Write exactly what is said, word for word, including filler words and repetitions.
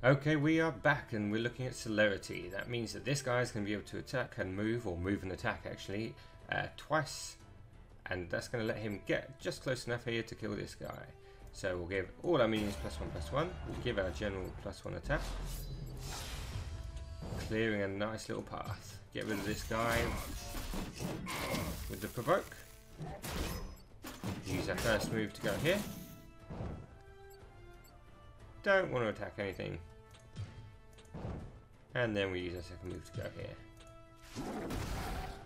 Okay, we are back and we're looking at celerity. That means that this guy is going to be able to attack and move, or move and attack actually, uh, twice. And that's going to let him get just close enough here to kill this guy. So we'll give all our minions plus one plus one. We'll give our general plus one attack. Clearing a nice little path. Get rid of this guy with the provoke. Use our first move to go here. Don't want to attack anything. And then we use our second move to go here.